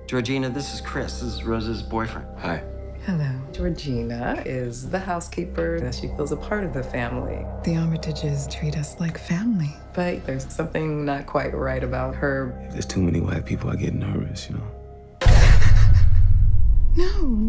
Georgina, this is Chris. This is Rose's boyfriend. Hi. Hello. Georgina is the housekeeper, and she feels a part of the family. The Armitages treat us like family. But there's something not quite right about her. If there's too many white people, I get nervous, you know? No,